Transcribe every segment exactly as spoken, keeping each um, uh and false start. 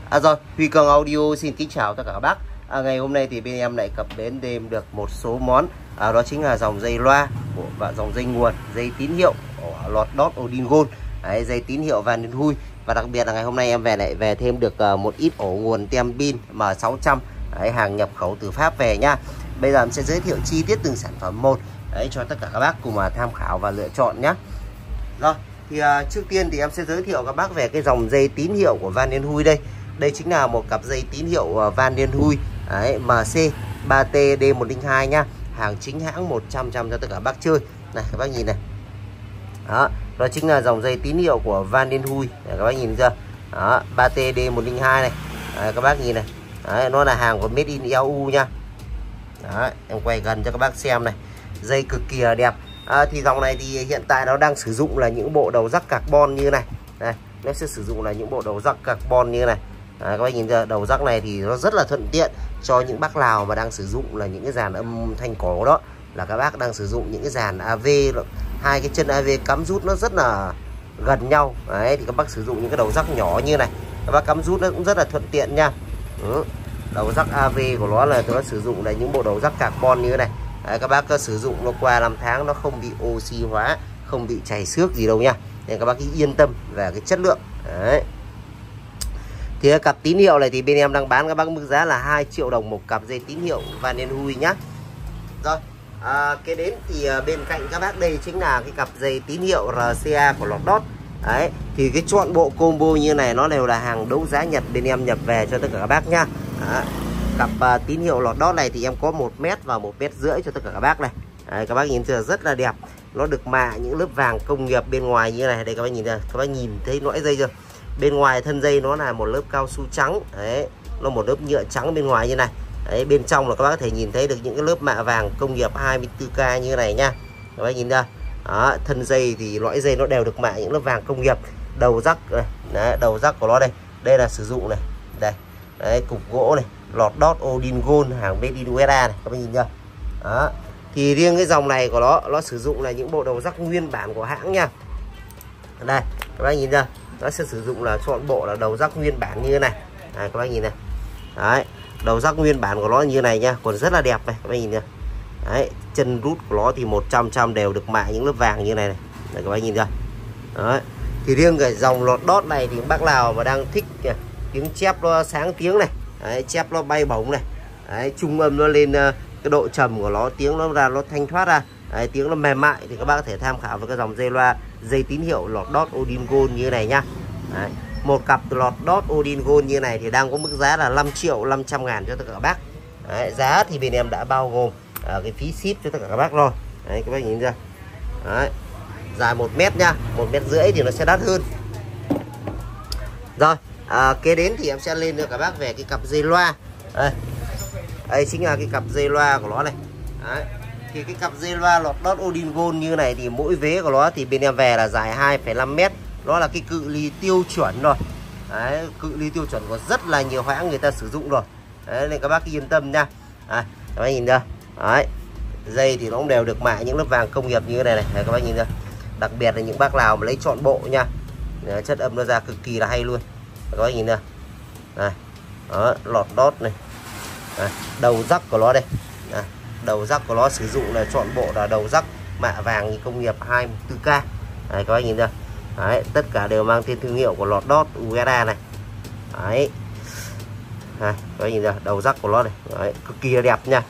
À rồi, Huy Cường Audio xin kính chào tất cả các bác. À, ngày hôm nay thì bên em lại cập đến thêm được một số món, à, đó chính là dòng dây loa của, và dòng dây nguồn, dây tín hiệu của lọt đót Odin Gold, đấy, dây tín hiệu Van Den Huy. Và đặc biệt là ngày hôm nay em về lại về thêm được uh, một ít ổ nguồn tem pin M sáu trăm, đấy, hàng nhập khẩu từ Pháp về nha. Bây giờ em sẽ giới thiệu chi tiết từng sản phẩm một, đấy, cho tất cả các bác cùng mà tham khảo và lựa chọn nhé. Rồi, thì uh, trước tiên thì em sẽ giới thiệu các bác về cái dòng dây tín hiệu của Van Den Huy đây. Đây chính là một cặp dây tín hiệu uh, Van Den Huy, đấy, M C ba T D một không hai nhá, hàng chính hãng một trăm trăm cho tất cả bác chơi. Này các bác nhìn này, đó, đó chính là dòng dây tín hiệu của Van Den Huy, đấy, các bác nhìn chưa, đó, ba T D một không hai này, đấy, các bác nhìn này, đấy, nó là hàng của Made in E U nha. Đấy, em quay gần cho các bác xem này, dây cực kỳ là đẹp. À, thì dòng này thì hiện tại nó đang sử dụng là những bộ đầu rắc carbon như này, đây, nó sẽ sử dụng là những bộ đầu rắc carbon như này. Đấy, các bác nhìn chưa, đầu rắc này thì nó rất là thuận tiện cho những bác Lào mà đang sử dụng là những cái dàn âm thanh cổ, đó là các bác đang sử dụng những cái dàn A V, hai cái chân A V cắm rút nó rất là gần nhau, đấy, thì các bác sử dụng những cái đầu rắc nhỏ như này, các bác cắm rút nó cũng rất là thuận tiện nha. Ừ. Đầu rắc A V của nó là nó sử dụng là những bộ đầu rắc carbon như thế này. Đấy, các bác có sử dụng nó qua năm tháng nó không bị oxy hóa, không bị chảy xước gì đâu nha, nên các bác cứ yên tâm về cái chất lượng. Đấy. Thì cặp tín hiệu này thì bên em đang bán các bác mức giá là hai triệu đồng một cặp dây tín hiệu Van Den Huy nhá. Rồi, à, cái đến thì bên cạnh các bác đây chính là cái cặp dây tín hiệu R C A của lọt đót. Đấy, thì cái chọn bộ combo như này nó đều là hàng đấu giá Nhật, bên em nhập về cho tất cả các bác nhá. Đó. Cặp uh, tín hiệu lọt đót này thì em có một mét và một mét rưỡi cho tất cả các bác này. Đấy, các bác nhìn chưa, rất là đẹp. Nó được mạ những lớp vàng công nghiệp bên ngoài như này. Đây các bác nhìn chưa, các bác nhìn thấy lõi dây chưa? Bên ngoài thân dây nó là một lớp cao su trắng. Đấy, nó một lớp nhựa trắng bên ngoài như này. Đấy, bên trong là các bác có thể nhìn thấy được những cái lớp mạ vàng công nghiệp hai mươi tư K như này nha. Các bác nhìn chưa? Đó, thân dây thì lõi dây nó đều được mạ những lớp vàng công nghiệp. Đầu rắc này, đấy, đầu rắc của nó đây. Đây là sử dụng này. Đây. Đấy, cục gỗ này, lọt đót Odin Gold, hàng Made in u ét a này, các bạn nhìn chưa? Đó. Thì riêng cái dòng này của nó nó sử dụng là những bộ đầu rắc nguyên bản của hãng nha. Đây, các bác nhìn chưa? Nó sẽ sử dụng là chọn bộ là đầu rắc nguyên bản như thế này. Đây, các bác nhìn này. Đấy, đầu rắc nguyên bản của nó như này nha, còn rất là đẹp này, các bác nhìn chưa? Đấy, chân rút của nó thì một trăm trăm đều được mạ những lớp vàng như này này. Đây, các bác nhìn chưa? Đấy. Thì riêng cái dòng lọt đót này thì bác nào mà đang thích kìa, tiếng chép nó sáng tiếng này, đấy, chép nó bay bổng này, đấy, trung âm nó lên, uh, cái độ trầm của nó, tiếng nó ra nó thanh thoát ra, đấy, tiếng nó mềm mại, thì các bác có thể tham khảo với cái dòng dây loa dây tín hiệu lọt đót Odin Gold như này nhá. Đấy, một cặp lọt đót Odin Gold như này thì đang có mức giá là năm triệu năm trăm ngàn cho tất cả các bác. Đấy, giá thì bên em đã bao gồm uh, cái phí ship cho tất cả các bác rồi. Đấy, các bác nhìn ra. Đấy, dài một mét nha, một mét rưỡi thì nó sẽ đắt hơn. Rồi, à, kế đến thì em sẽ lên cho các bác về cái cặp dây loa. Đây, đây chính là cái cặp dây loa của nó này. Đấy. Thì cái cặp dây loa lọt đót Odin Gold như này thì mỗi vế của nó thì bên em về là dài hai phẩy năm mét. Nó là cái cự ly tiêu chuẩn rồi. Đấy, cự ly tiêu chuẩn của rất là nhiều hãng người ta sử dụng rồi. Đấy, nên các bác yên tâm nha. Đấy, các bác nhìn chưa? Đấy, dây thì nó cũng đều được mạ những lớp vàng công nghiệp như thế này này. Đấy, các bác nhìn chưa? Đặc biệt là những bác nào mà lấy chọn bộ nha. Đấy, chất âm nó ra cực kỳ là hay luôn. Các bác nhìn nè, này, đó, lọt đót này, này, đầu rắc của nó đây, này, đầu rắc của nó sử dụng là chọn bộ là đầu rắc mạ vàng như công nghiệp hai mươi tư K. Đấy, các bác nhìn ra, đấy, tất cả đều mang tên thương hiệu của lọt đót u ét a này. Đấy, này, các bác nhìn ra đầu rắc của nó này, đấy, cực kỳ là đẹp nha.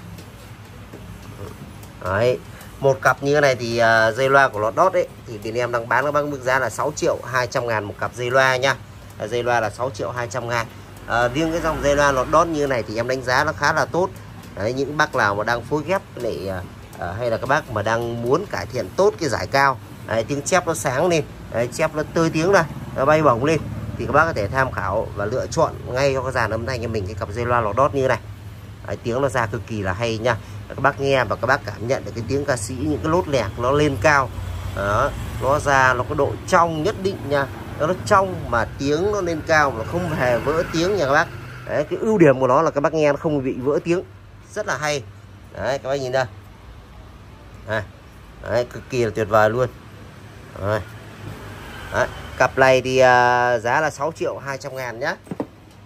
Đấy, một cặp như thế này thì uh, dây loa của lọt đót ấy thì bên em đang bán các bác mức giá là sáu triệu hai trăm ngàn một cặp dây loa nha. Dây loa là sáu triệu hai trăm ngàn. À, riêng cái dòng dây loa lọt đót như này thì em đánh giá nó khá là tốt. Đấy, những bác nào mà đang phối ghép lại à, hay là các bác mà đang muốn cải thiện tốt cái giải cao, đấy, tiếng chép nó sáng lên, đấy, chép nó tơi tiếng ra, nó bay bổng lên, thì các bác có thể tham khảo và lựa chọn ngay cho cái dàn âm thanh cho mình cái cặp dây loa lọt đót như này. Đấy, tiếng nó ra cực kỳ là hay nha. Các bác nghe và các bác cảm nhận được cái tiếng ca sĩ, những cái lốt lẹt nó lên cao. Đó, nó ra nó có độ trong nhất định nha. Nó trong mà tiếng nó lên cao, nó không hề vỡ tiếng nha các bác. Đấy, cái ưu điểm của nó là các bác nghe nó không bị vỡ tiếng, rất là hay. Đấy, các bác nhìn đây. Đấy, đấy, cực kỳ là tuyệt vời luôn. Đấy. Đấy, cặp này thì uh, giá là sáu triệu hai trăm ngàn nhá.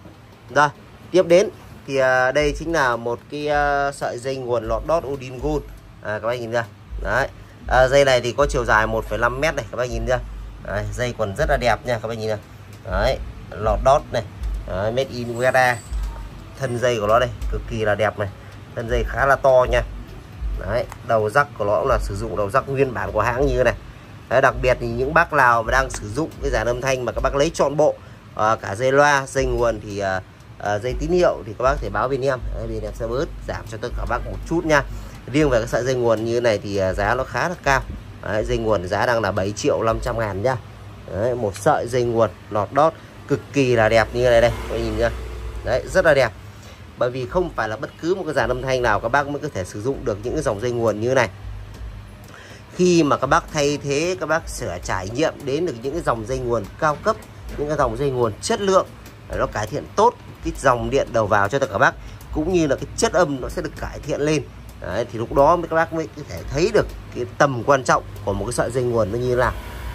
Rồi tiếp đến thì à, đây chính là một cái à, sợi dây nguồn lọt đót Odin Gold. À, các bác nhìn ra đấy, à, dây này thì có chiều dài một phẩy năm mét này, các bác nhìn ra đấy, dây còn rất là đẹp nha các bác nhìn ra đấy, lọt đót này đấy, made in u ét a. Thân dây của nó đây cực kỳ là đẹp này, thân dây khá là to nha đấy, đầu rắc của nó cũng là sử dụng đầu rắc nguyên bản của hãng như thế này đấy. Đặc biệt thì những bác nào mà đang sử dụng cái dàn âm thanh mà các bác lấy trọn bộ à, cả dây loa, dây nguồn thì à, à, dây tín hiệu thì các bác thể báo bên em đấy, bên em sẽ bớt giảm cho tất cả các bác một chút nha. Riêng về cái sợi dây nguồn như thế này thì giá nó khá là cao đấy, dây nguồn giá đang là bảy triệu năm trăm ngàn nhá đấy, một sợi dây nguồn lọt đót cực kỳ là đẹp như này đây, các nhìn nhá đấy, rất là đẹp. Bởi vì không phải là bất cứ một cái dàn âm thanh nào các bác mới có thể sử dụng được những cái dòng dây nguồn như thế này. Khi mà các bác thay thế, các bác sửa trải nghiệm đến được những cái dòng dây nguồn cao cấp, những cái dòng dây nguồn chất lượng, nó cải thiện tốt cái dòng điện đầu vào cho tất cả các bác, cũng như là cái chất âm nó sẽ được cải thiện lên. Đấy, thì lúc đó mới các bác mới có thể thấy được cái tầm quan trọng của một cái sợi dây nguồn nó như thế nào.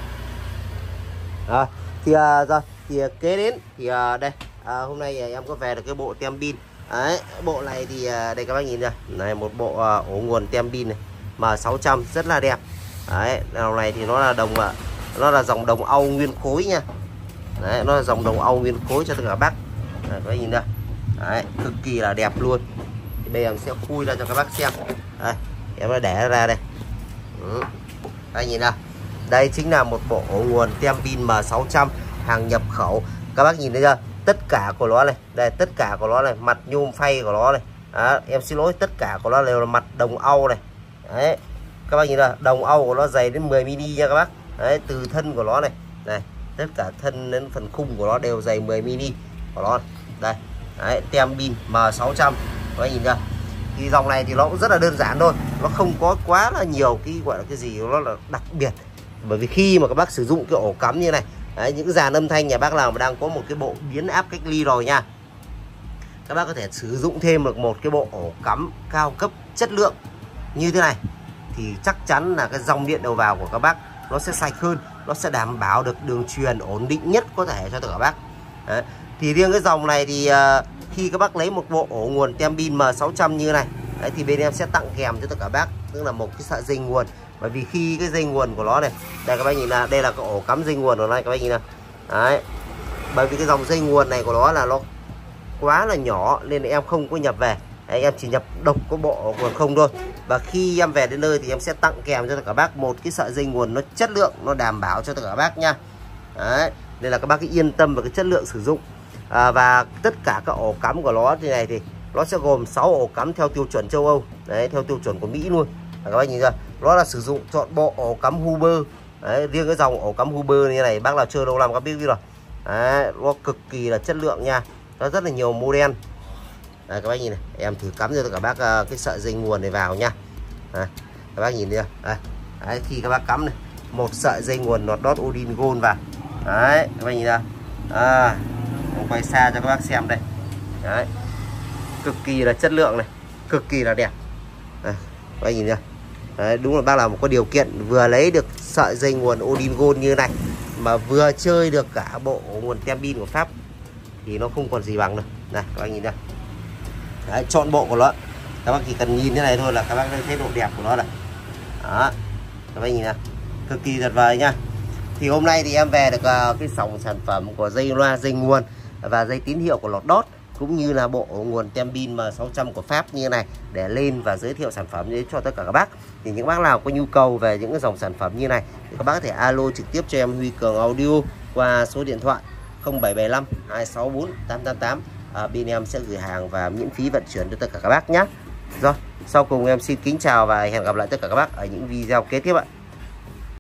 À, thì à, rồi thì kế đến thì à, đây à, hôm nay à, em có về được cái bộ tem pin. Đấy, bộ này thì à, đây các bác nhìn ra này, một bộ à, ổ nguồn tem pin này M sáu trăm rất là đẹp. Đấy, dòng này thì nó là đồng à, nó là dòng đồng Âu nguyên khối nha. Đấy, nó là dòng đồng Âu nguyên khối cho tất cả các bác. Đấy, các bác nhìn ra đấy, cực kỳ là đẹp luôn. Đây em sẽ khui ra cho các bác xem. Đây, em đã để ra đây. Ừ. Đây nhìn nào. Đây chính là một bộ ổ nguồn tem pin M sáu trăm hàng nhập khẩu. Các bác nhìn thấy chưa? Tất cả của nó này, đây tất cả của nó này, mặt nhôm phay của nó này. Đó, em xin lỗi, tất cả của nó đều là mặt đồng Âu này. Đấy. Các bác nhìn ra, đồng Âu của nó dày đến mười mi-li nha các bác. Đấy, từ thân của nó này. Này, tất cả thân đến phần khung của nó đều dày mười mi-li của nó. Đây. Đấy, tem pin M sáu trăm. Các bác nhìn ra. Thì dòng này thì nó cũng rất là đơn giản thôi, nó không có quá là nhiều cái gọi là cái gì nó là đặc biệt. Bởi vì khi mà các bác sử dụng cái ổ cắm như này đấy, những dàn âm thanh nhà bác nào mà đang có một cái bộ biến áp cách ly rồi nha, các bác có thể sử dụng thêm được một cái bộ ổ cắm cao cấp chất lượng như thế này, thì chắc chắn là cái dòng điện đầu vào của các bác nó sẽ sạch hơn, nó sẽ đảm bảo được đường truyền ổn định nhất có thể cho tất cả các bác. Đấy. Thì riêng cái dòng này thì uh, khi các bác lấy một bộ ổ nguồn tem pin M sáu trăm như này đấy, thì bên em sẽ tặng kèm cho tất cả bác, tức là một cái sợi dây nguồn. Bởi vì khi cái dây nguồn của nó này, đây các bác nhìn là đây là cái ổ cắm dây nguồn của nó này, các bác nhìn nào đấy. Bởi vì cái dòng dây nguồn này của nó là nó quá là nhỏ nên em không có nhập về đấy, em chỉ nhập độc có bộ nguồn không thôi. Và khi em về đến nơi thì em sẽ tặng kèm cho tất cả bác một cái sợi dây nguồn nó chất lượng, nó đảm bảo cho tất cả bác nha. Đấy, nên là các bác cứ yên tâm về cái chất lượng sử dụng. À, và tất cả các ổ cắm của nó thế này thì nó sẽ gồm sáu ổ cắm theo tiêu chuẩn châu Âu đấy, theo tiêu chuẩn của Mỹ luôn. À, các bác nhìn ra, nó là sử dụng chọn bộ ổ cắm Huber đấy. Riêng cái dòng ổ cắm Huber như này bác nào chơi lâu năm các biết rồi đấy, nó cực kỳ là chất lượng nha, nó rất là nhiều model. Đấy, các bác nhìn này, em thử cắm cho tất cả bác uh, cái sợi dây nguồn này vào nha. Đấy, các bác nhìn thấy đây. Đấy, khi các bác cắm này một sợi dây nguồn lọt đót Odin Gold vào đấy, các bác nhìn ra à, quay xa cho các bác xem đây đấy, cực kỳ là chất lượng này, cực kỳ là đẹp. Đây, các bác nhìn ra đấy, đúng là bác nào mà có điều kiện vừa lấy được sợi dây nguồn Odin Gold như này mà vừa chơi được cả bộ nguồn tem pin của Pháp thì nó không còn gì bằng đâu. Này các bác nhìn ra đấy, chọn bộ của nó, các bác chỉ cần nhìn thế này thôi là các bác thấy độ đẹp của nó này. Đó, các bác nhìn ra cực kỳ tuyệt vời nha. Thì hôm nay thì em về được uh, cái dòng sản phẩm của dây loa, dây nguồn và dây tín hiệu của lọt đót, cũng như là bộ nguồn tem pin M sáu trăm của Pháp như này để lên và giới thiệu sản phẩm đến cho tất cả các bác. Thì những bác nào có nhu cầu về những cái dòng sản phẩm như này thì các bác có thể alo trực tiếp cho em Huy Cường Audio qua số điện thoại không bảy bảy năm hai sáu bốn tám tám tám. À, bên em sẽ gửi hàng và miễn phí vận chuyển cho tất cả các bác nhé. Rồi, sau cùng em xin kính chào và hẹn gặp lại tất cả các bác ở những video kế tiếp ạ.